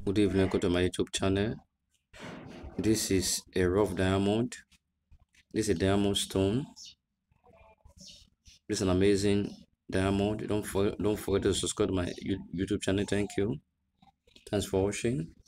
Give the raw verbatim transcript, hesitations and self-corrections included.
Good evening, welcome to my YouTube channel. This is a rough diamond. This is a diamond stone. This is an amazing diamond. Don't forget, don't forget to subscribe to my YouTube channel. Thank you. Thanks for watching.